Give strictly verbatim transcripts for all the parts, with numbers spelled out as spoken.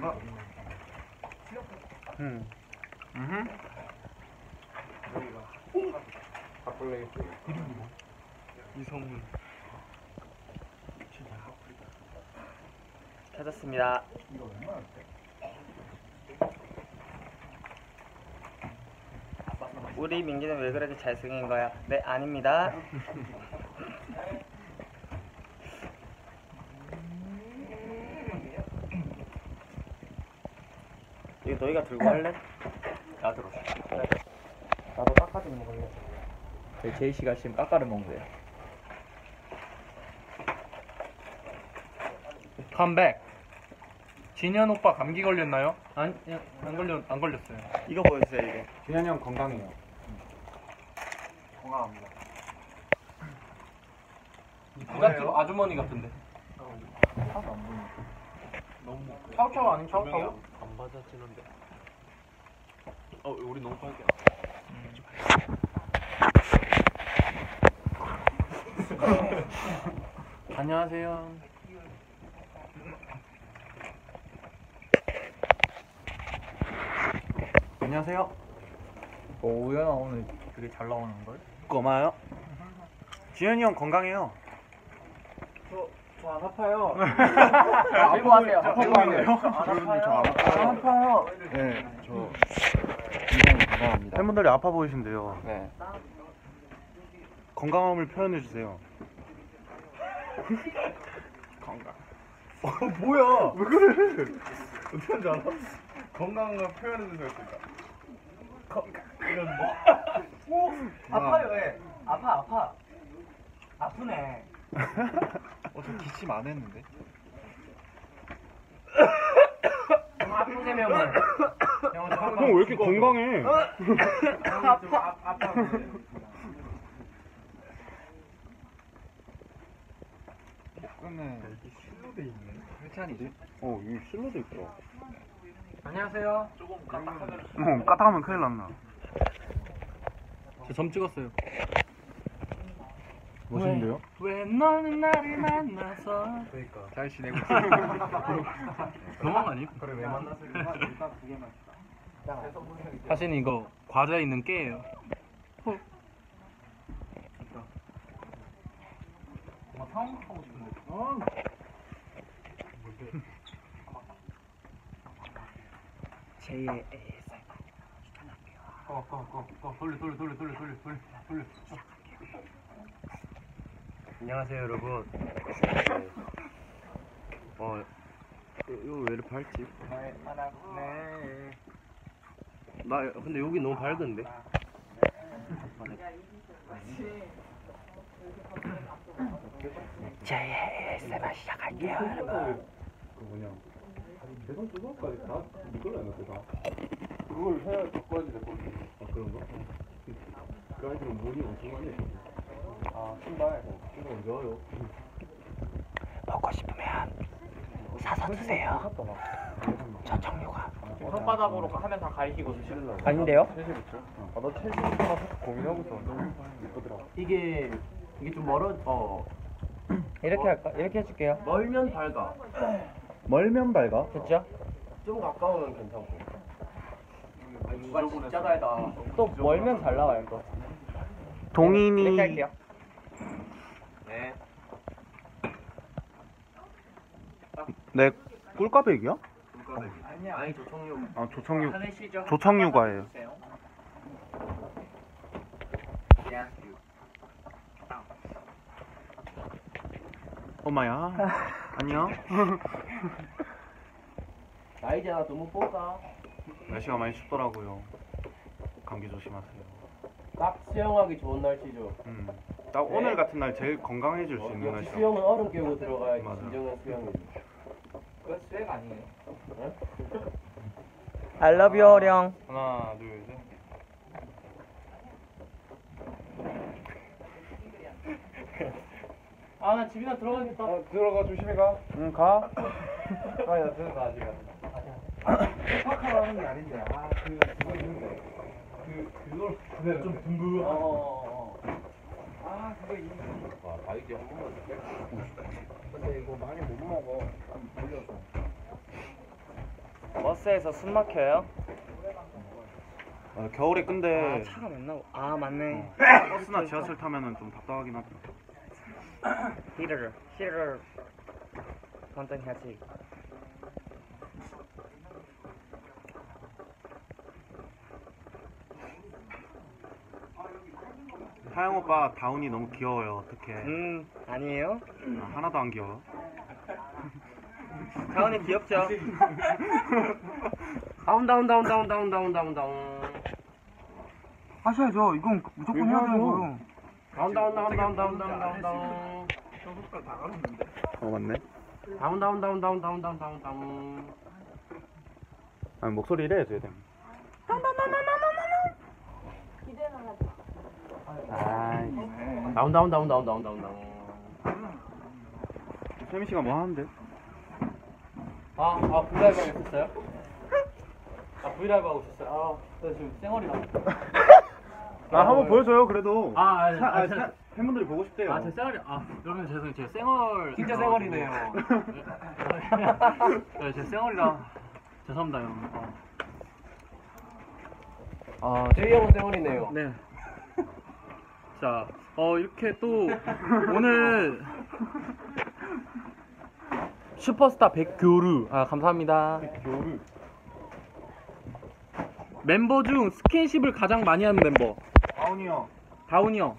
아. 음. 음. 바꿀래. 이름이 뭐? 이성훈. 찾았습니다. 이거 얼마나 돼? 우리 민기는 왜 그렇게 잘생긴 거야? 네, 아닙니다. 이거 너희가 들고 할래? 나 들어. 그래. 나도 까까지 먹을래. 저희 제이씨가 지금 까까를 먹는데요. 컴백. 진현 오빠 감기 걸렸나요? 아니, 안 걸렸, 안 걸렸어요. 이거 보여주세요, 이거. 진현이 형 건강해요. 응. 건강합니다. 부잣집 아주머니 같은데. 하나도 안 보이네. 너무. 차우차우 아닌 차우차우? 안 받아지는데. 어, 우리 너무 빨개. 음. 안녕하세요. 안녕하세요. 오, 우연아 오늘 되게 잘 나오는걸? 고마워요. 지현이 형 건강해요. 저, 저 안 아파요. 들고 하세요. 들고 하세요. 저 안 아파요. 안 아파요. 네, 저 굉장히 건강합니다. 팬분들이 아파 보이신데요. 네. 건강함을 표현해주세요. 건강. 어, 뭐야? 왜 그래? 어떻게 하는지 알아? 건강을 표현해주세요. 건강. 이건 뭐? 오! 아파요, 왜? 아파, 아파. 아프네. 어, 저 기침 안 했는데? 아프세요, 형은. 형, 왜 이렇게 건강해? 아파. 아파. 끝내. 실로 돼 있네. 회찬이지? 어, 여기 실로 돼 있더라. 안녕하세요. 조금 까딱하면 어, 까딱하면 큰일 났나. 저 점 찍었어요. 멋있는데요? 왜 너는 나를 만나서 그러니까 잘 지내고 있어. 그만 아니? 그래 왜 만났어? 일단 두 개만 있다. 사실 이거 과자에 있는 깨예요. 어. 아, 상황 하고 싶은데. 어. 제이의 에이에스엠알 추천할게요. 꺼, 꺼, 꺼, 꺼. 돌려, 돌려, 돌려, 돌려, 돌려, 돌려, 돌려. 안녕하세요, 여러분. 네. 어, 이거 왜 이렇게 밝지? 네. 나 근데 여기 너무 밝은데? 제이의 에이에스엠알 시작할게요, 여러분. 그 뭐냐? 대선 조선까지 다 이걸로 해놨대 다. 그걸 해야 바꿔야지 될 것 같아. 아 그런가? 그 아이들은 몸이 엄청 많이 해. 아 신발? 어, 신발 언제 와요? 먹고 싶으면 사서 드세요. 저 청류가 손바닥으로 하면 다 가리키고 드시려고. 아닌데요? 첼시 붙여? 아나 첼시 붙여 고민하고 있어. 너무 예쁘더라. 이게 이게 좀 멀어. 어 이렇게 할까? 이렇게 해줄게요. 멀면 밝아. 멀면 밝아? 됐죠? 좀 가까우면 괜찮고. 아, 누가 진짜 달다. 또 멀면 잘 나와요 또. 동인이. 이렇게 할게요. 네. 네, 꿀까백이야? 꿀까백. 어. 아니야. 아니 조청육. 아 조청육. 조청육과예요. 엄마야. 안녕. 나이자 너무 뽀까. 날씨가 많이 춥더라고요. 감기 조심하세요. 딱 수영하기 좋은 날씨죠. 음. 딱 네. 오늘 같은 날 제일 건강해질 수 어, 있는 날씨. 수영은 얼음 깨고 들어가야지 진정한 수영이지. 그건 수영 아니에요. 응? I love you, 어령. 하나, 둘, 셋. 아, 나 집이나 들어가겠다. 어, 들어가 조심히 가. 응, 가. 아, 야, 들어가 아직 안. 파카로 하는 게 아닌데. 아, 그 그거 있는데. 그 그걸 그대로 좀 둥근. 어, 어, 어. 아, 그거 있는데. 아, 바이지 한 번만 줄게. 근데 이거 많이 못 먹어. 좀 돌려서. 버스에서 숨 막혀요? 아, 겨울에 근데 아 차가 맨날 아 맞네. 버스나 지하철 타면은 좀 답답하긴 하다. 히터를 히터를 선택하지. 하영 오빠 다운이 너무 귀여워요. 어떡해. 음 아니에요? 아, 하나도 안 귀여워. 다운이 귀엽죠? 다운 다운 다운 다운 다운 다운 다운 다운 하셔야죠. 이건 무조건 해야 되는 거예요. 다운 다운 다운 다운 다운 다운 다운 다운 어 맞네. 다운 다운 다운 다운 다운 다운 다운 다운 아니 목소리 이래 해줘야 돼. 아, 다운 다운 다운 다운 다운 다운 다운 세미 씨가 뭐 하는데? 아, 아 브이라이브 하고 있었어요? 아 브이라이브 하고 있었어요? 아, 저 지금 쌩얼이라. 아 한번 보여줘요 그래도. 아, 아, 사- 아, 아, 저- 사- 팬분들이 보고 싶대요. 아, 제 쌩얼이, 아, 여러분 죄송해요. 제가 쌩얼. 진짜 쌩얼이네요. 네, 제 쌩얼이라. 죄송합니다, 여러분. 아, 아 제이 형은 쌩얼이네요. 네. 자, 어, 이렇게 또, 오늘, 슈퍼스타 백교루. 아, 감사합니다. 교류. 멤버 중 스킨십을 가장 많이 하는 멤버. 다운이 형. 다운이 형.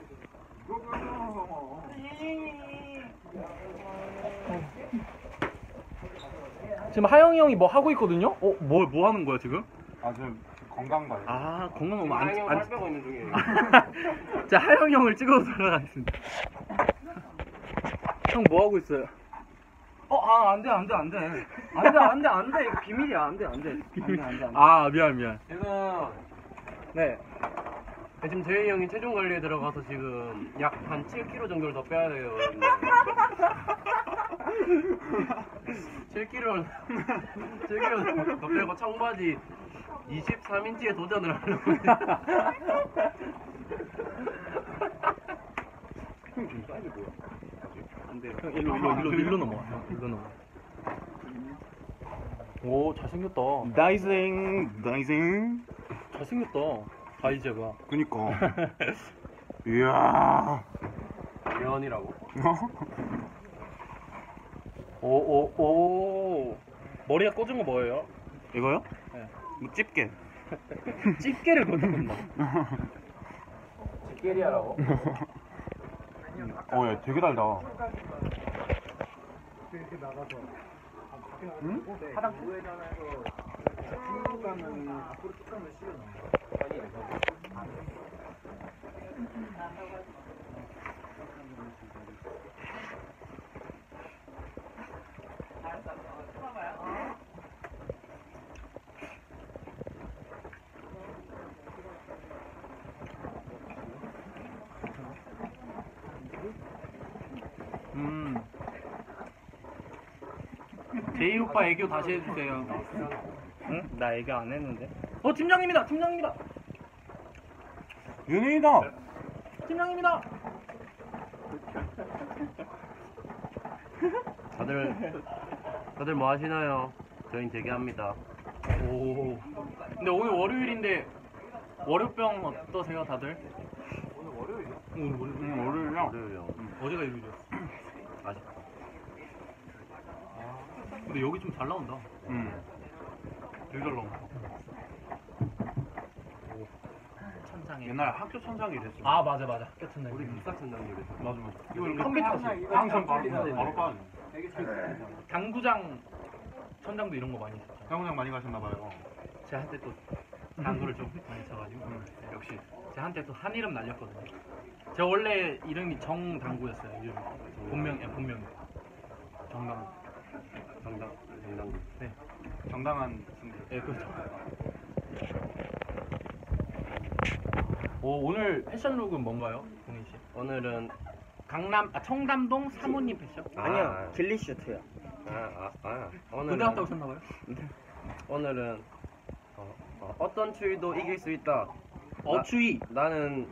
지금 하영이 형이 뭐 하고 있거든요? 어, 뭐, 뭐 하는 거야, 지금? 아 지금 건강 관리. 아, 건강 너무 안, 하영 형 안, 살 빼고 있는 중이에요. 자, 하영이 형을 찍어서 들어가겠습니다. 형 뭐 하고 있어요? 어, 아, 안 돼, 안 돼, 안 돼. 안 돼, 안 돼, 안 돼. 이거 비밀이야, 안 돼, 안 돼. 안 돼, 안 돼, 안 돼. 아, 미안, 미안. 지금 네. 지금 제이 형이 체중 관리에 들어가서 지금 약 한 칠 킬로그램 정도를 더 빼야 돼요. 칠 킬로그램 칠 킬로그램 더 빼고 청바지 이십삼 인치에 도전을 하려고 해요. 형 지금 사이즈 뭐야? 안 돼요. 형, 일로, 일로, 일로, 일로 넘어와. 형, 일로 넘어와. 오, 잘생겼다. 다이징 다이징. 잘생겼다. 다이제가. 그니까. 이야. 연이라고. 오, 오, 오. 머리가 꽂은 거 뭐예요? 이거요? 네. 뭐 집게. 집게를 꽂는다. 집게리아라고? 어, 야, 되게 달다. 응? 음. 제이 오빠 애교 다시 해주세요. 응? 나 애교 안 했는데. 어, 팀장님이다! 팀장님이다! 윤희다. 팀장님이다! 다들 다들 뭐 하시나요? 저희는 대기합니다. 오. 근데 오늘 월요일인데, 월요병 어떠세요, 다들? 오늘 월요일이야? 오늘 월요일. 응, 월요일이야. 월요일이요. 어제가 일요일이었어. 아쉽다. 근데 여기 좀 잘 나온다. 응. 되게 잘 나온다. 천장에. 옛날 학교 천장이 이랬어. 아, 맞아, 맞아. 학교 천장. 우리 기사 천장도 그랬어. 맞아, 맞아. 이거 이렇게 컴퓨터지. 항상 바로, 바로 빠져. 당구장 천장도 이런 거 많이 있었죠. 형장 많이 가셨나봐요. 제 한때 또 당구를 좀 많이 쳐가지고 역시 제 한때 또 한이름 날렸거든요. 제 원래 이름이 정당구였어요. 이름 본명, 예, 본명이 정당. 정당 정당. 네, 정당한 승리. 예, 그렇죠. 오, 오늘 패션룩은 뭔가요, 동희 씨? 오늘은 강남, 아, 청담동 사모님 패션? 아니요, 길리 슈트요. 아아 아, 군대 오늘은 갔다 오셨나봐요? 오늘은 어, 어, 어떤 추위도 이길 수 있다. 어추위. 나는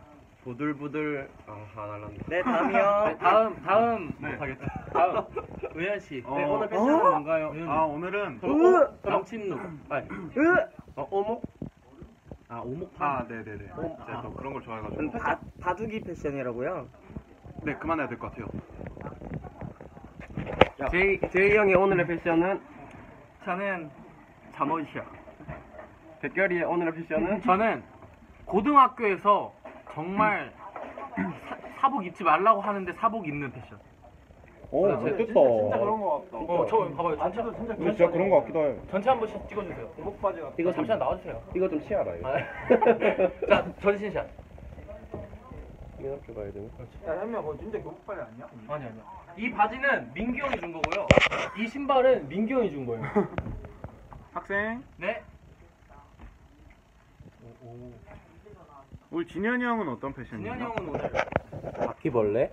부들부들 아, 안 할란다. 네, 다음이요. 네, 다음, 다음 네. 못하겠다. 다음. 의현 씨, 어. 네, 오늘 패션은 뭔가요? 아 오늘은 어, 남친룩. 아니, 어, 오목? 아 오목탕. 아 네네네. 제가 또 그런 걸 좋아해가지고. 바, 바둑이 패션이라고요? 네 그만해야 될 것 같아요. 제이, 제이 형의 오늘의 패션은? 저는 잠옷이요. 백결이의 오늘의 패션은? 저는 고등학교에서 정말 사, 사복 입지 말라고 하는데 사복 입는 패션. 오 네, 좋겠다. 진짜 그런 거 같다. 어, 저 봐봐요. 전체, 진짜 근데 진짜 그런 거 같기도 해요. 전체 한 번씩 찍어주세요. 목바지 같다. 이거 잠시만 나와주세요. 이거 좀 치아라, 이거. 자, 전신샷. 이렇게 봐야 되나? 야, 현미야, 그거 진짜 목바지 아니야? 아니 아니야. 이 바지는 민규 형이 준 거고요. 이 신발은 민규 형이 준 거예요. 학생 네. 우리 진현이 형은 어떤 패션이에요? 진현이 형은 오늘 바퀴벌레?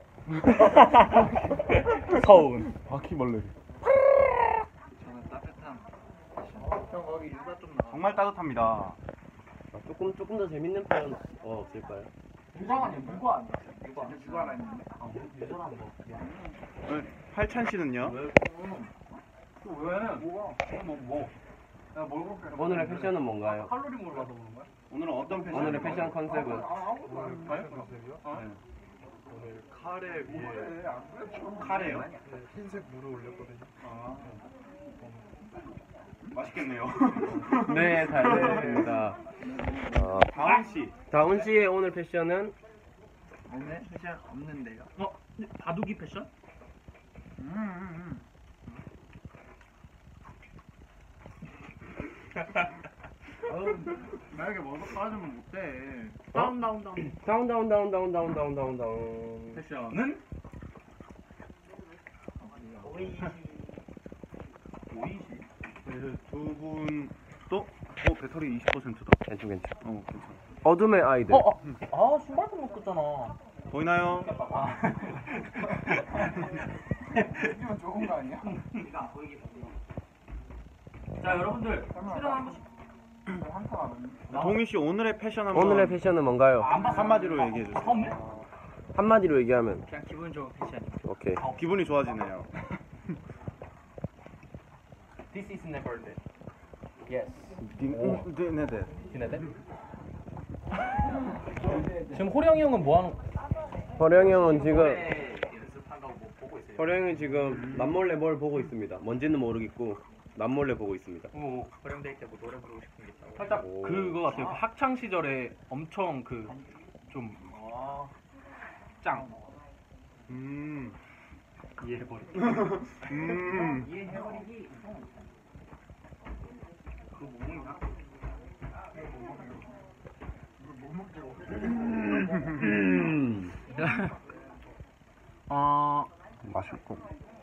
서운. 바퀴벌레. 저는 따뜻한. 형 거기 유가 좀 나. 정말 따뜻합니다. 아, 조금, 조금 더 재밌는 표현, 어, 없을까요? 유상 아니야? 누가 아니야? 유가 유가 하나 있는데. 아, 유사한 거. 오늘 팔찬 씨는요? 왜? 뭐가? 뭐 뭐? 야, 뭘 그렇게? 오늘의 패션은 뭔가요? 칼로리 몰라서 그런 거야? 오늘은 어떤 패션? 오늘의 패션 컨셉은? 아무것도 안 했어. 오늘 카레 위에 그래, 안 그래. 카레요? 흰색 물을 올렸거든요. 아. 맛있겠네요. 네, 잘 됐습니다. 어, 다은 씨. 다운 씨의 오늘 패션은? 오늘 패션 없는데요. 어? 바둑이 패션? 음, 음, 음. 어우, 나에게 먼저 빠지면 못돼. 다운 다운 다운. 다운, 다운, 다운, 다운, 다운, 다운, 다운, 다운. 패션은? 네, 두 분 또? 어 배터리 이십 퍼센트다. 괜찮, 괜찮. 어 괜찮아. 어둠의 아이들. 어, 어. 아, 신발도 못 꼈잖아. 보이나요? 아. 이건 좋은 거 아니야? 자, 여러분들 출연 한 번씩. 한칸 안 왔네. 동희 씨 오늘의 패션 한번 오늘의 패션은 뭔가요? 안 봤어. 한마디로 얘기해 주세요. 처음에? 한마디로 얘기하면. 그냥 기분 좋은 패션. 오케이. 기분이 좋아지네요. This is never dead. Yes. 오, 네, 네, 네. 지내대? 지금 호령이 형은 뭐 하는? 호령이 형은 지금, 연습한다고 뭐 보고 있어요. 호령이 형은 지금 남몰래 뭘 보고 있습니다. 뭔지는 모르겠고, 남몰래 보고 있습니다. 오, 호령데이 때 뭐 노래 부르고 싶은 게 있다고. 살짝 오. 그거 같아요. 그 학창 시절에 엄청 그 좀 짱. 음, 이해해버리. 음. 이해해버리기. 그 몸이 나. 음. 어, 맛있고.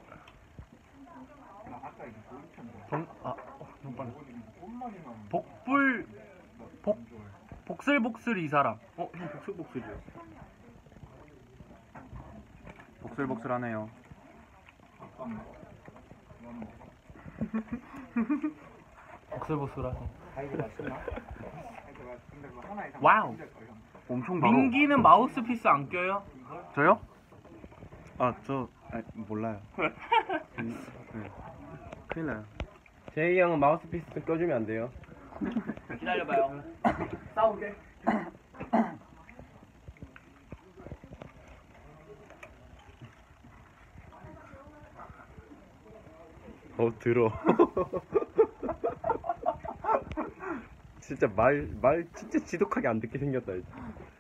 동, 아, 어, 너무 빨라. 복불, 복, 복슬복슬 이 사람. 어, 형 복슬복슬이요. 복슬복슬하네요. 복슬복슬하네. 근데 그거 하나 이상. 와우. 엄청 바로. 민기는 마우스피스 안 껴요? 저요? 아, 저 아, 몰라요. 음, 네. 큰일 나요. 제이 형은 마우스피스 껴주면 안 돼요. 기다려봐요. 싸우게. 어, 들어. 진짜 말, 말 진짜 지독하게 안 듣게 생겼다, 이제.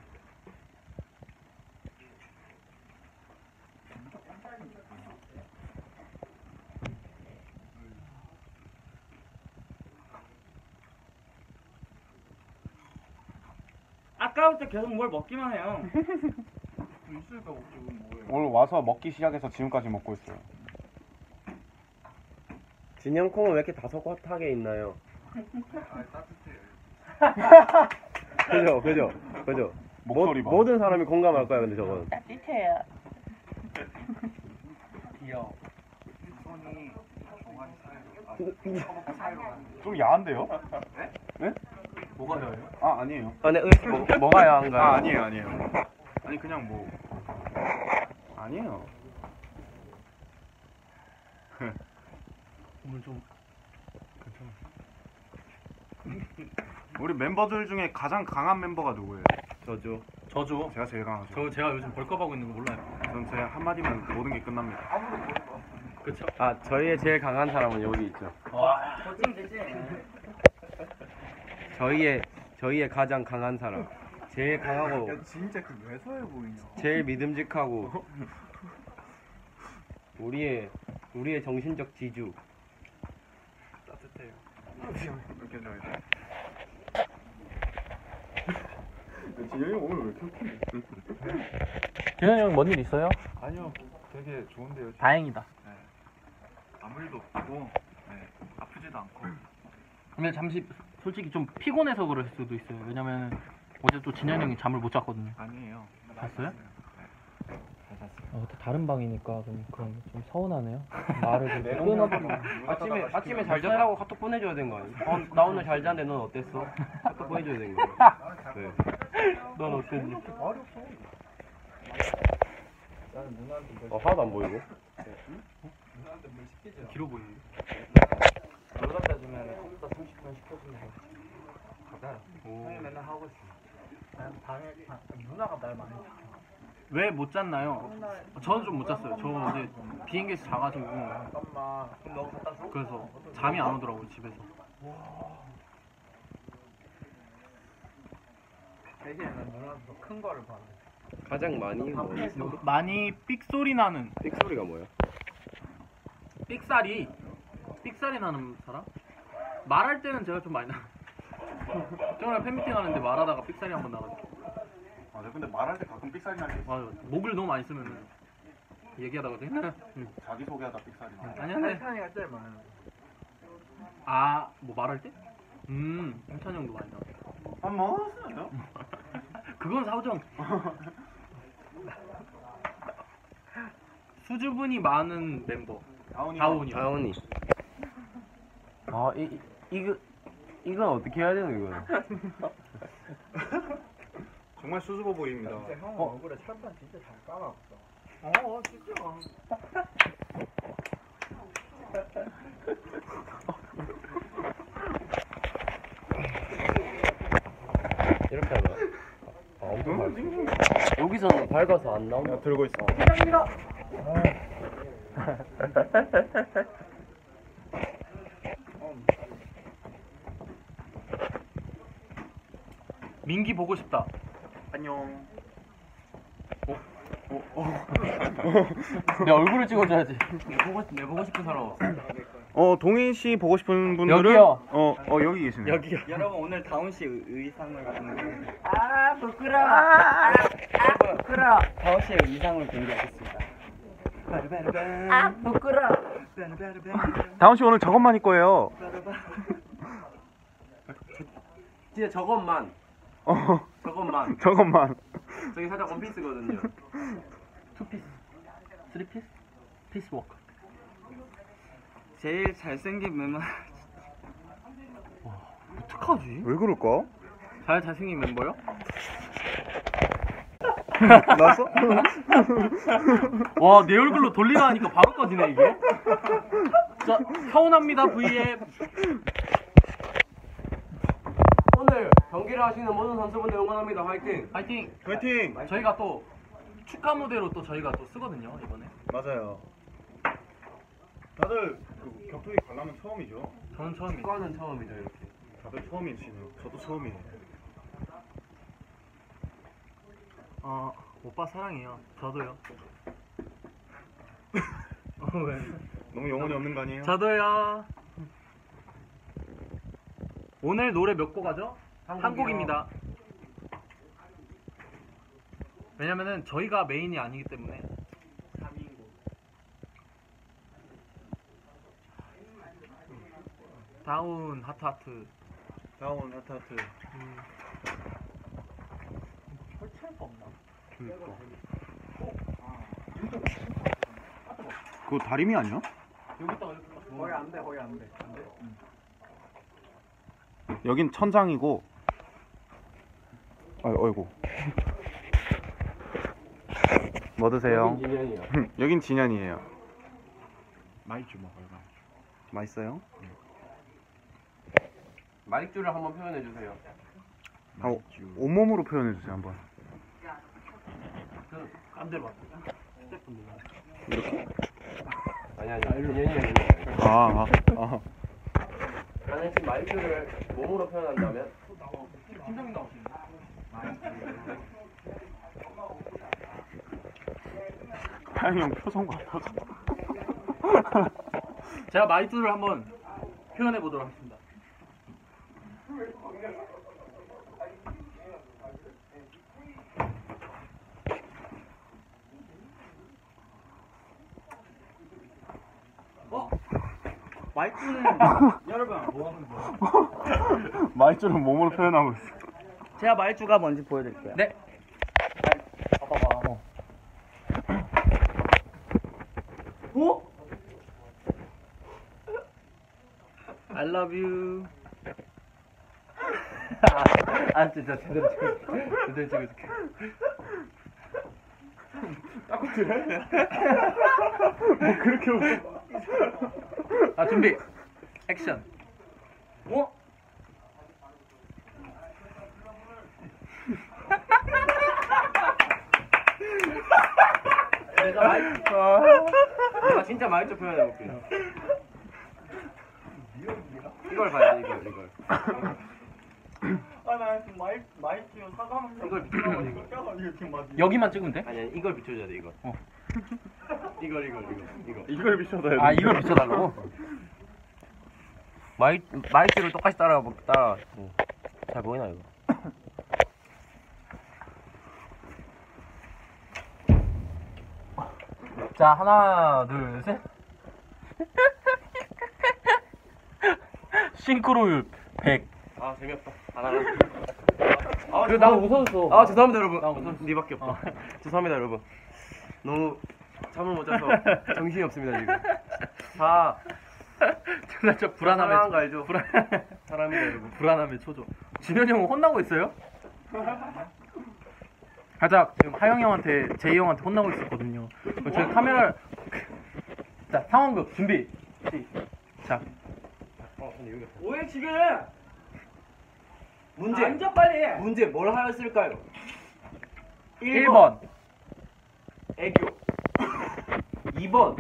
아까부터 계속 뭘 먹기만 해요. 있을까 없지 그건 뭐예요? 오늘 와서 먹기 시작해서 지금까지 먹고 있어요. 진영콩은 왜 이렇게 다소곳하게 있나요? 아 따뜻해. 그죠, 그죠, 그죠. 목소리 모, 봐. 모든 사람이 공감할 거야, 근데 저건. 귀여워. 손이 종아리 사이로. 아, 사이로 가는. 좀 야한데요? 네? 네? 뭐가 더해요? 아, 아니에요. 아, 네, 뭐, 뭐가 야한가요? 아, 아니에요, 아니에요. 아니 그냥 뭐 아니에요. 오늘 좀 우리 멤버들 중에 가장 강한 멤버가 누구예요? 저죠. 저죠. 제가 제일 강하죠. 저 제가 요즘 벌컥하고 있는 거 몰라요. 전 제 한마디면 모든 게 끝납니다. 그쵸? 아, 저희의 제일 강한 사람은 여기 있죠. 거칭 되지? 저희의 저희의 가장 강한 사람. 제일 강하고 야 진짜 그 왜소해 보이냐. 제일 믿음직하고 우리의 우리의 정신적 지주. 따뜻해요. 이렇게 저기. 진영이 오늘 왜 이렇게 웃기지? 기현이 형 뭔 일 있어요? 아니요, 되게 좋은데요. 다행이다. 아무 일도 없고, 네, 아프지도 않고. 근데 잠시 솔직히 좀 피곤해서 그럴 수도 있어요. 왜냐면 어제 또 진현이 형이 잠을 못 잤거든요. 아니에요. 잤어요? 어, 또 다른 방이니까 좀 그런 좀 서운하네요. 말을 좀 끊어보고. 아침에 아침에 잘 잤다고 카톡 보내줘야 되는 거 아니야? 어, 나 오늘 잘 잤는데 넌 어땠어? 카톡 보내줘야 되는 거야. 네. 넌 어땠니? 어, 하나도 안 보이고. 길어 보이는데? 놀다 주면 컴퓨터 삼십 분 시켜준다. 가자. 형이 맨날 하고 있어. 난 방에 방, 누나가 날 많이 시켜. 왜 못 잤나요? 저는 좀 못 잤어요. 저 어제 비행기에서 자가지고 잠깐만. 그럼 너 갖다 줘? 그래서 잠이 안 오더라고요 집에서. 대신에 난 누나한테 더 큰 거를 받아. 가장 많이 뭐 있어? 많이 삑소리 나는 삑소리가 뭐야? 삑사리 삑사리 나는 사람? 말할 때는 제가 좀 많이 나. 저번에 팬미팅 하는데 말하다가 삑사리 한번 나가지고. 맞아, 근데 말할 때 가끔 삑사리 날 때 있어. 맞아. 목을 너무 많이 쓰면 얘기하다가 응. 응. 자기 소개하다 삑사리 나. 아니 아니. 찬이가 제일 많아. 아, 뭐 말할 때? 음, 형찬이 형도 많이 나와. 밥 먹었어요? 그건 사오정. 수줍음이 많은 멤버. 다운이. 다운이요. 다운이. 아, 이, 이 이거 이건 어떻게 해야 되는 이거는? 정말 수줍어 보입니다. 진짜 형 얼굴에 철판 진짜 잘 깔아놨어. 어, 진짜. 이렇게 하나. 아, 엄청 밝. 여기서는 밝아서 안 나온다. 야, 들고 있어. 민기 보고 싶다. 안녕. 내 얼굴을 찍어줘야지. 내 보고 내 보고 싶은 사람 없어. 어, 동인 씨 보고 싶은 분들은 여기요. 어, 어 여기 계시네요. 여기요. 여러분 오늘 다운 씨 의- 의상을 공개. 아, 부끄러워. 아, 부끄러워. 다우 씨의 의상을 공개하겠습니다. 아, 부끄러워. 다운 씨 오늘 저것만 입고 해요. 진짜 저것만. 어, 저것만. 저것만. 저기 살짝 원피스거든요. 투피스, 쓰리피스, 피스워크. 제일 잘생긴 멤버. 어떡하지? 왜 그럴까? 잘 잘생긴 멤버요? 나왔어? 와, 내 얼굴로 돌리라 하니까 바로 꺼지네 이게. 자, 서운합니다 브이앱. 오늘 경기를 하시는 모든 선수분들 응원합니다. 화이팅. 파이팅. 파이팅. 저희가 또 축하 무대로 또 저희가 또 쓰거든요 이번에. 맞아요. 다들 그 격투기 관람은 처음이죠? 저는 처음이에요. 축구는 처음이죠 이렇게. 다들 처음이시네요. 저도 처음이에요. 어, 오빠 사랑해요. 저도요. 어, 왜? 너무 영혼이 없는 거 아니에요? 저도요. 오늘 노래 몇 곡 하죠? 한 곡입니다. 왜냐면은 저희가 메인이 아니기 때문에. 다운 하트 하트. 다운 하트 하트. 설치할 거 없나? 그거 다리미 아니야? 여기다가 이렇게 딱 거의 안 돼, 거의 안 돼. 안 돼? 여긴 천장이고. 아, 어이구. 뭐 드세요? 여긴 진현이야. 여긴 진현이에요. 맛있지 먹어요. 맛있어요? 마이쮸를 한번 표현해 주세요. 아, 온몸으로 표현해 주세요 한번. 깜대로 왔어. 스태프 누나. 아니 아니 윤현이 형이. 아, 아, 아. 나는 지금 마이쮸를 몸으로 표현한다면 팀장님 나오시네. 하영이 형 표정 봐, 표정. 제가 마이쮸를 한번 표현해 보도록 하겠습니다. 어? 마이쮸는 여러분 뭐 하는 거예요? 마이쮸는 몸으로 표현하고 있어. 제가 말주가 뭔지 보여드릴게요. 네. 봐봐봐. 어. 어? I love you. 아, 아 진짜 제대로 찍어. 제대로 찍어줄게. 따뜻해? 뭐 그렇게 웃어. 아 준비. 액션. 어? 내가 마이 내가 진짜 마이쮸 표현해볼게요. 이걸 봐야 돼 이걸 이걸. 아나 지금 마이 마이크 사과하면서 이걸 비춰줘 이걸. 이거 지금 막 여기만 찍으면 돼? 아니 아니 이걸 비춰줘야 돼 이걸. 어. 이걸 이걸 이걸 이거. 이걸 비춰줘야 돼. 아 이걸 비춰달라고? 마이 마이쮸를 똑같이 따라 따라. 어. 잘 보이나 이거? 자 하나 둘 셋. 싱크로율 백. 아 재미없다. 안 하려. 아, 그래 나 웃었어. 아 죄송합니다 여러분. 나 웃었어. 니밖에 없다. 죄송합니다 여러분. 너무 잠을 못 자서 정신이 없습니다 지금. 자 진짜 저 불안함에 사랑한 거 알죠? 불안 사람이다 여러분. 불안함에 초조. 진현이 형은 혼나고 있어요? 살짝 지금 하영이 형한테 제이 형한테 혼나고 있었거든요. 저희 카메라 자 상황극 준비 시작. 오해 지금 문제. 앉아 빨리. 문제 뭘 하였을까요? 일 번 애교. 이 번.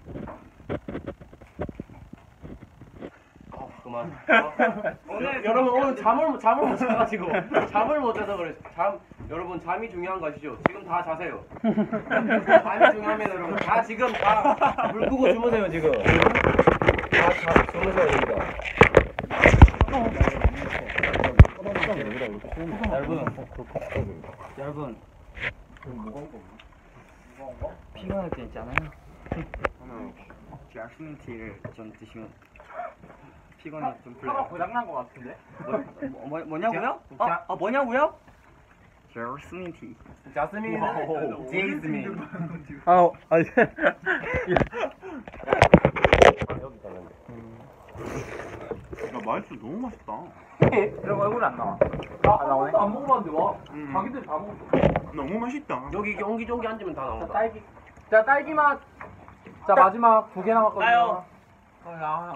아 그만. 어? 오늘 여러분 오늘 잠을 잠을 못 자가지고 잠을 못 자서 그래. 잠 여러분 잠이 중요한 거 아시죠? 지금 다 자세요. 잠이 중요합니다 여러분. 다 지금 다 물 끄고 주무세요 지금. 다, 다 주무세요 됩니다. 여러분 여러분 피곤할 때 있잖아요. 약수민티를 좀 드시면 피곤이 좀 풀려요. 고장난 것 같은데? 뭐, 뭐, 뭐냐고요? 어, 어 뭐냐고요? 약수민티. 자스민. 제이스민. 아 아니 야, 마이쮸 너무 맛있다. 이런 얼굴 안 나와. 나 나오네. 안 먹어봤는데 와. 음. 자기들 다 먹었어. 너무 맛있다. 여기 옹기종기 앉으면 다 나온다. 딸기. 자 딸기 맛. 자 마지막 두 개 남았거든요. 나요. 어, 나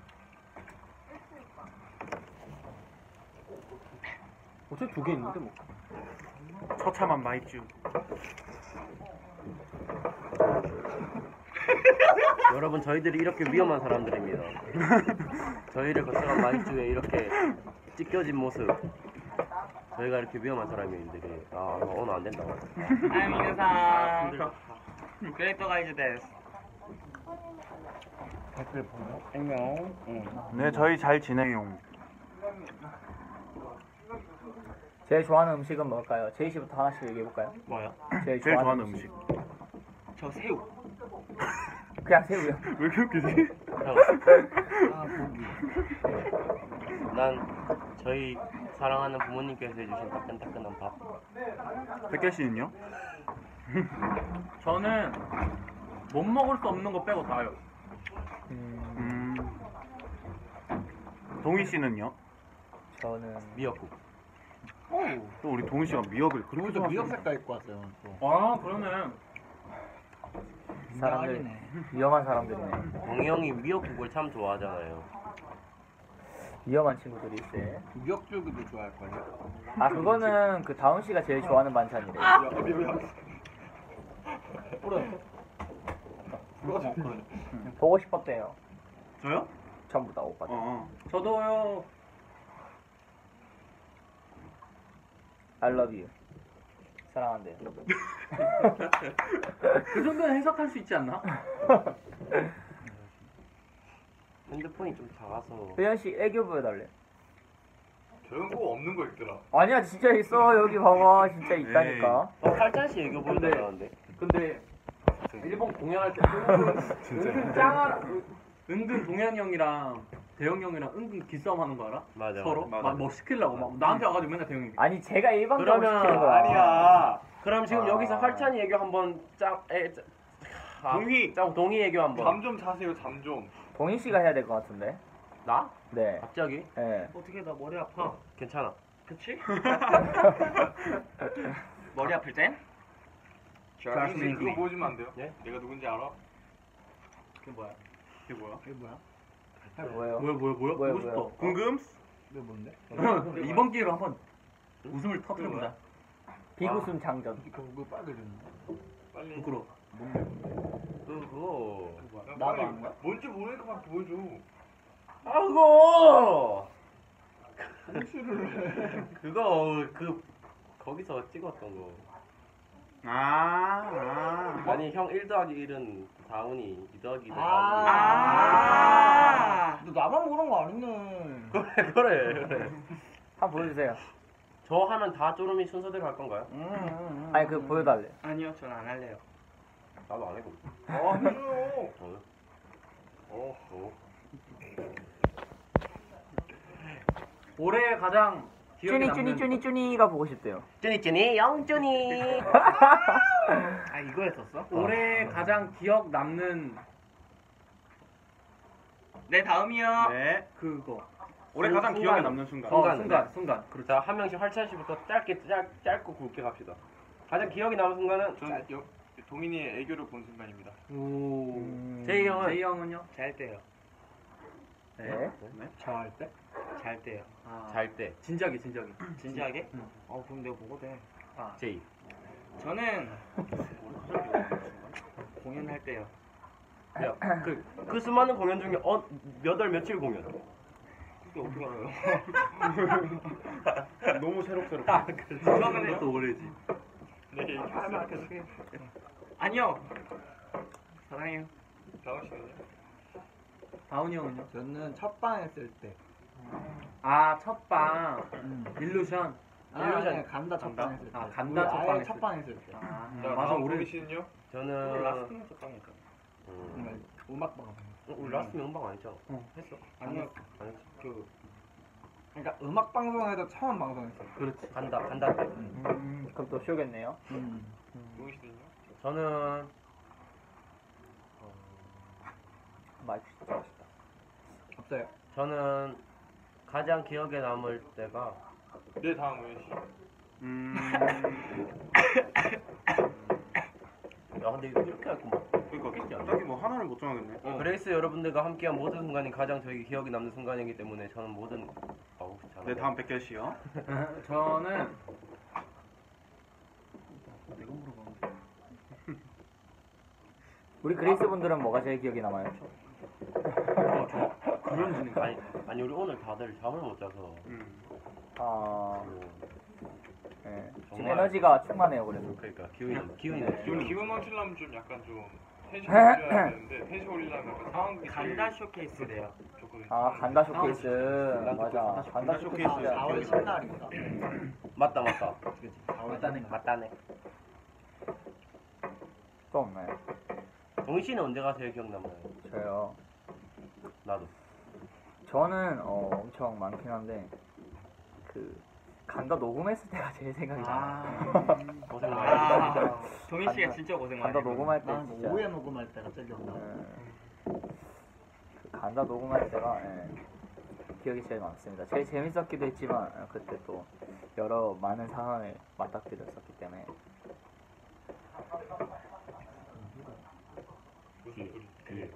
어차피 두 개 있는데 뭐. 처참한 마이쮸. 여러분 저희들이 이렇게 위험한 사람들입니다. 저희를 거쳐간 마이쮸에 이렇게 찢겨진 모습. 저희가 이렇게 위험한 사람인데 아 오늘 안 된다. 아 미네상. 그레이터 가이즈 데스. 댓글 보면. 안녕. 네, 저희 잘 지내요. 제일 좋아하는 음식은 뭘까요? 제이 씨부터 하나씩 얘기해 볼까요? 뭐야? 제일, 제일 좋아하는 음식. 저 새우. 그냥 새우요. 왜 그렇게 웃기지? 아 고기. 난 저희 사랑하는 부모님께서 해주신 따끈따끈한 밥. 백개 씨는요? 저는 못 먹을 수 없는 거 빼고 다요. 음. 동희 씨는요? 저는 미역국. 또 우리 동희 씨가 미역을 그렇게 좋아하시는 색깔 입고 왔어요. 아 그러네. 사람들 위험한 사람들이네. 동희 형이 미역국을 참 좋아하잖아요. 위험한 친구들이 있대. 미역줄기도 좋아할걸요? 아 그거는 그 다운 씨가 제일 좋아하는 반찬이래. 응, 보고 싶었대요. 저요? 전부 다 오빠. 어. 저도요. I love you. 사랑한대요. 그 정도는 해석할 수 있지 않나? 핸드폰이 좀 작아서. 회연 씨 애교 보여달래. 저런 거 없는 거 있더라. 아니야 진짜 있어 여기 봐봐 진짜 있다니까. 어, 팔자씨 애교 보여달라는데. 근데 일본 공연할 때 은근, 은근 짱하라 은근 동현이 형이랑 대영이 형이랑 은근 기싸움 하는 거 알아? 맞아. 서로 맞아. 막 뭐 시키려고 막 나한테 와가지고 맨날 대영이 아니 제가 일방적으로 그러면 시키는 거야. 아니야. 그럼 지금 아. 여기서 활찬이 애교 한번 짱, 에, 짱, 아, 동희. 짱 동희 애교 한번. 잠 좀 자세요. 잠 좀. 동희 씨가 해야 될 것 같은데. 나? 네. 갑자기? 네. 어떻게 나 머리 아파 괜찮아. 그치? 머리 아플 땐? 자, 민씨 그거 보여주면 안 돼요? 예? 내가 누군지 알아? 그게 뭐야? 그게 뭐야? 그게 뭐야? 뭐예요? 뭐야 뭐야 뭐야? 뭐야, 보고 싶어 뭐야? 궁금? 이게 뭔데? 이번 기회로 한번 웃음을 터뜨려보자 비구순 장전. 그거 빨개졌는데? 빨리. 부끄러워 그거. 야, 나도 빨리 안 가? 뭔지 모르니까 막 보여줘. 아, 그거! 홍수를 해. 그거, 그, 거기서 찍었던 거. 아, 아. 아니, 형 일 더하기 일은 다운이, 이 더하기 이는 아, 너 나만 모르는 거 아니네. 다운이. 그래, 그래, 그래. 한번 보여주세요. 저 하면 다 쪼름이 순서대로 할 건가요? 음, 음, 음. 아니 그 보여달래. 아니요 전 안 할래요 나도 안 해고. 아, 해줘요. 어? 어, 어. 올해 가장 기억에 쭈니 남는 쭈니 쭈니 쭈니가 보고 싶대요. 쭈니쭈니, 영쭈니. 아 이거 했었어? 올해 가장 기억 남는 네, 다음이요. 네. 그거 올해 가장 순간. 기억에 남는 순간. 어 순간. 순간 순간 그렇죠 자, 한 명씩 활찬 씨부터 짧게, 짧, 짧고 굵게 갑시다. 가장 기억에 남은 순간은 전 여, 동인이의 애교를 본 순간입니다. 오 음, 제이 형은 제이 형은요? 잘 때요. 네. 저할 때? 잘 때요. 아 잘 때. 진작에 진작에 진지하게? 응. 어, 그럼 내가 뭐가 돼? 아, 제이. 저는 공연할 때요. 야, 그, 그 수많은 공연 중에 어, 몇 월 며칠 공연? 그게 어떻게 알아요? 너무 새록새록. 아 그래 저는 또 오래지 네, 하나, 계속 해. 아니요. 사랑해요. 다운 씨는요? 다운이 형은요? 저는 첫방 했을 때. 아 첫방 음. 일루션 아, 일루전. 아니, 간다 첫방 했을 때. 아, 간다 우리 첫방 아예 했을 첫방 했을 때. 아 자, 맞아 다음 오래 동희 씨는요? 저는 라스트는 첫방 했잖아. 음, 정말 음악방. 어, 우리 라스트 음방 안 했잖아. 어 했어 아니요. 안 했지. 그 그러니까 음악 방송에서 처음 방송했어요. 그렇지 간다, 간다 때. 음, 그럼 또 쇼겠네요. 음. 동희 씨는요? 저는 맛있다 맛있다. 없어요. 저는 가장 기억에 남을 때가 네, 다음 우현 씨. 음. 야, 근데 이거 이렇게 할 거면 그러니까 딱히 뭐 하나를 못 정하겠네. 어. 그레이스 여러분들과 함께한 모든 순간이 가장 저에게 기억에 남는 순간이기 때문에 저는 모든 어우, 잘 네, 다음 백결 씨요. 저는 우리 그레이스 분들은 뭐가 제일 기억에 남아요? 그런 진행 아니, 아니 우리 오늘 다들 잠을 못 자서 음. 아, 뭐, 네. 지금 정말. 에너지가 충만해요 그래도. 그러니까 기운이 기운이 넘치고. 기분 기분 넘치려면 좀 약간 좀 텐션 올려야 되는데 텐션 올리려면 약간 상황극이 간다 쇼케이스래요. 좋거든요. 아 간다 쇼케이스 간다 맞아. 간다 쇼케이스. 쇼케이스. 사월 십날인가? 맞다 맞다. 맞다네 맞다네. 또 없나요? 동희 씨는 언제가 제일 기억남나요? 저요. 나도. 저는 어, 엄청 많긴 한데 그 간다 녹음했을 때가 제일 생각이 나요. 고생 많이 했다. 아, 동희 씨가 진짜 고생 많이 간다 했어요. 녹음할 때 난 진짜. 오후에 녹음할 때가 제일 기억나. 예. 그 간다 녹음할 때가 예, 기억이 제일 많습니다. 제일 재밌었기도 했지만 어, 그때 또 여러 많은 상황을 맞닥뜨렸었기 때문에 무슨 소리? 그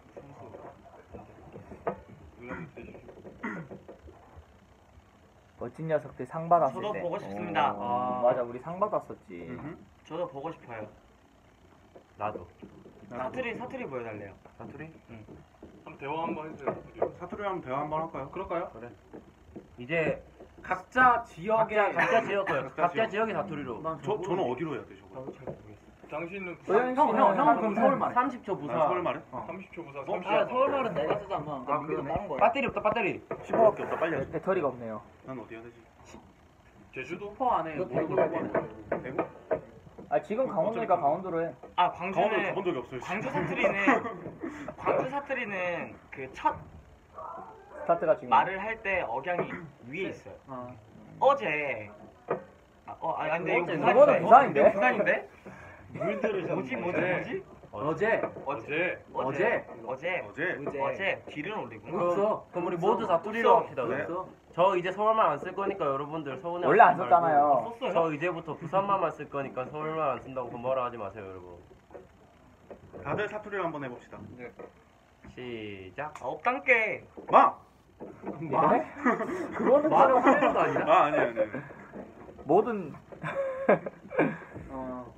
멋진 녀석들 상 받았을 저도 때. 보고 싶습니다. 오, 아. 맞아, 우리 상 받았었지. 저도 보고 싶어요. 나도. 사투리 사투리 보여달래요. 사투리? 한번 대화 한번 해주세요. 사투리 한번 대화 한번 할까요? 그럴까요? 그래. 이제 각자 지역의 각자 각자 지역 거요. 각자 각자 지역. 지역의 사투리로. 저 저는 어디로 해야 돼 저거? 저도 잘 모르겠어요. 당신은 의현 형, 형, 씨는 형 그럼 서울말. 삼십 초 아, 부사. 서울 말해? 삼십 초 부사. 삼십 초. 아 서울말은 내가 쓰잖아. 아, 그러네. 다른 거야. 배터리 없다 배터리. 십오밖에 없다 빨리 하자. 배터리가 없네요. 난 어디 해야 되지? 제주도? 포 안에 너 뭐 대구 해야 가고 돼? 대구? 아, 지금 강원도니까 강원도로 해. 아 강원도 광주는 가본 적이 없어요. 광주 사투리는 광주 사투리는 그 첫 스타트가 지금. 말을 할 때 억양이 위에 있어요. 아. 어제 아, 어, 아니 근데 이거 어제, 부산인데? 그거는 부산인데? 이거 부산인데? 물 들으셨네. 뭐지 뭐지 뭐지? 어제 어제. 어제 어제 어제. 어제. 어제 뒤를 올리고 없어. 그럼 우리 모두 사투리로 없어. 합시다. 네. 없어. 저 이제 서울말 안 쓸 거니까 여러분들 서운해. 원래 안 썼잖아요. 썼어요? 저 이제부터 부산말만 쓸 거니까 서울말 안 쓴다고 그 뭐라 하지 마세요, 여러분. 다들 사투리를 한번 해봅시다. 시작. 아 없단께 마. 네? 그거는 말은 하는 거 아니야? 아 아니 아니. 아니. 모든 어.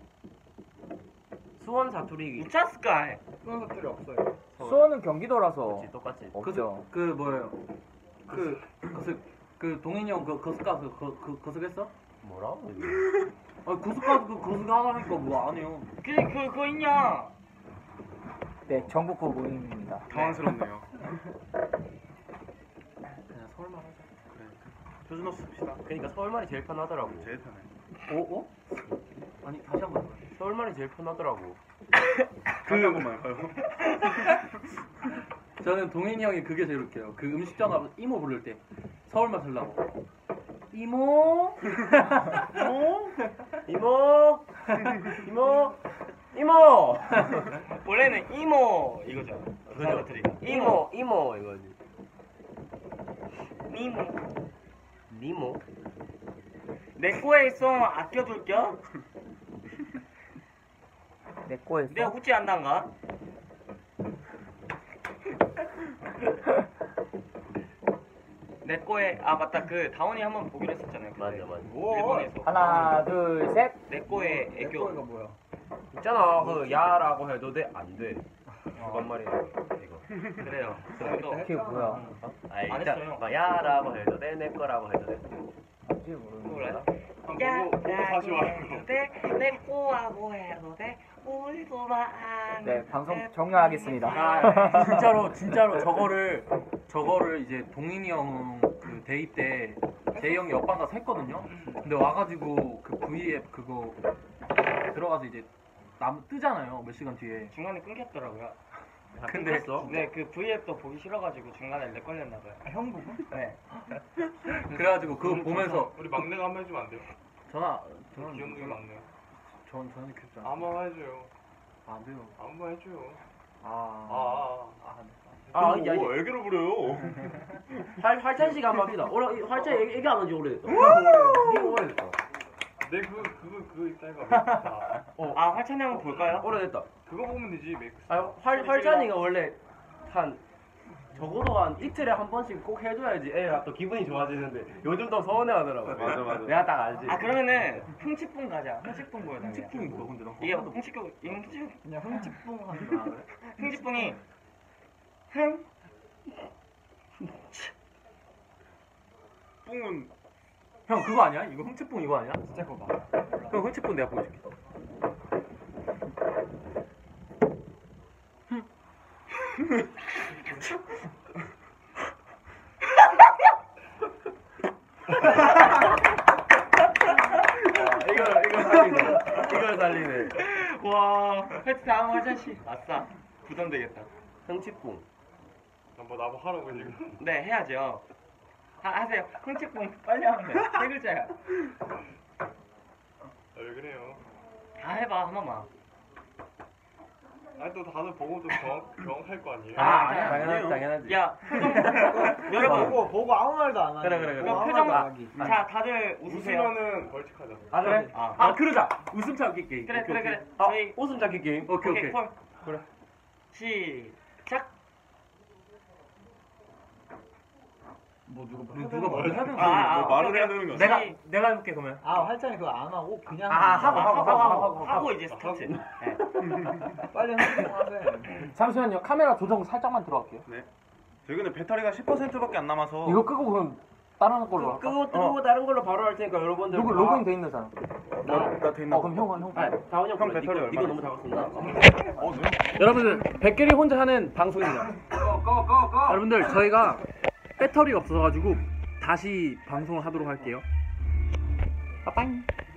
수원 사투리 우차스카이 그런 사투리 없어요. 수원은 경기도라서 똑같이 똑같이. 없죠. 그 뭐예요? 그 거스 그 동인이 형그 거스가스 그, 그 거스겠어? 뭐라고? 아 거스가스 그 거스가 하라니까 뭐 안 해요. 그, 그, 그거 있냐 네, 전국구 모임입니다. 당황스럽네요. 그냥 서울말 하자. 표준어 씁시다. 그러니까 서울말이 제일 편하더라고. 제일 편해. 오? 어? 아니 다시 한번 해봐. 서울말이 제일 편하더라고. 다시 한 번만 할까요? 저는 동인이 형이 그게 제일 웃겨요. 그 음식점 가서 이모 부를 때 서울말 쓰려고 이모 이모, 이모, 이모, 이모. 원래는 이모 이거죠 부산 사투리 이모, 이모 이거지. 이모 니모. 내 거에 있어 아껴둘겨 내 거에서. 내가 후지 안단가 내 거에 아 맞다 그 다원이 한번 보기로 했었잖아요 그때. 맞아, 맞아. 일본에서 하나, 둘, 셋. 내 거에 내 애교 거가 뭐야? 있잖아, 그 야라고 해도 돼, 안 돼. 그건 말이야, 이거. 그래요 그래도 그게 뭐야? 아이, 안 있잖아. 했어요. 막 야라고 해도 돼, 내 거라고 해도 돼. 뭔지 모르는 몰라 거야. 야, 보고 보고 다시 와요. 해도 돼, 내 거하고 해도 돼, 우리도만. 네, 방송 종료하겠습니다. 아, 진짜로 진짜로 저거를 저거를 이제 동인이 형 그 데이 때 제이 형이 옆방 가서 했거든요. 근데 와가지고 그 브이앱 그거 들어가서 이제 남 뜨잖아요. 몇 시간 뒤에. 중간에 끊겼더라고요. 근데 했어? 네, 그 브이앱도 보기 싫어가지고 중간에 렉 걸렸나봐요. 아, 형 보고? 네. 그래가지고 그거 보면서 우리 막내가 한번 해주면 안 돼요? 전화 저는 귀염둥이 막내. 전 저는 귀엽지 않아. 한번 해줘요. 안 돼요. 한번 해줘요. 아. 아. 아, 아, 아, 이제 뭐 애교를 부려요. 활, 활찬 시간 합시다. 오래, 활찬 얘기, 얘기 안 한지 오래됐다. 이게 오래됐다. 내 그 그거 그거 있다 이거. 어, 아, 활찬이 한번 볼까요? 오래됐다. 그거 보면 되지 메이크. 아, 활, 활찬이가 원래 한 적어도 한 이틀에 한 번씩 꼭 해줘야지 애가 또 기분이 좋아지는데 요즘 또 서운해하더라고. 맞아, 맞아. 내가 딱 알지. 아, 그러면은 흥치풍 가자. 흥치풍 보여달래. 흥치풍이 뭐야 근데 너? 이게 흥치풍, 이게 흥치풍, 그냥 흥치풍 하는 거야. 그래? 흥치풍이 흥 뿡은 형 그거 아니야? 이거 흥치풍 이거 아니야? 진짜 그거 봐. 형 흥치풍 내가 보여줄게. 이걸 이걸 살리네. 이걸 살리네. 와, 하여튼 다음 활찬 씨. 아싸, 부담되겠다. 흥치풍. 뭐 나뭐 하라고 지금. 네, 해야죠. 하, 하세요. 흥치풍 빨리 하면 돼. 세 글자야. 아, 왜 그래요? 다 해봐, 한 번만. 아니 또 다들 보고 좀 경험 경험할 거 아니에요? 아, 아니야. 당연하지, 당연하지. 야, 표정. 여러분, 보고 보고 아무 말도 안 하네. 그래, 그래, 그래. 보고 아무 표정. 말도 안 하기. 자, 다들 웃으세요. 웃으면은 벌칙하자. 아, 그래? 아, 아 그러자. 웃음 참기 게임. 그래, 오케이, 그래, 오케이. 그래. 아, 저희 웃음 잡기 게임. 오케이 오케이. 콜. 시작. 뭐 누가 누가 말을 해야 되는 아, 아, 뭐 말을 오케이, 해야 되는 거야. 내가 내가 해볼게 그러면. 아 활장이 그거 안 하고 그냥 아 하고 하고 하고 하고 하고, 하고 이제 스타트. 빨리 하세요. 잠시만요. 카메라 조정 살짝만 들어갈게요. 네. 저희는 배터리가 십 퍼센트밖에 안 남아서 이거 끄고 그럼 다른 걸로 할까? 끄고 뜨고 다른 걸로 바로 할 테니까 여러분들. 누구 로그인 돼 있는 사람? 나돼 있나? 어 그럼 형은 형. 아, 다원이 형 형 불러. 배터리 이거, 이거 얼마나 너무 작았습니다. 어, 네. 여러분들 백길이 혼자 하는 방송입니다. 여러분들 저희가 배터리가 없어가지고 다시 방송을 하도록 할게요. 빠빵.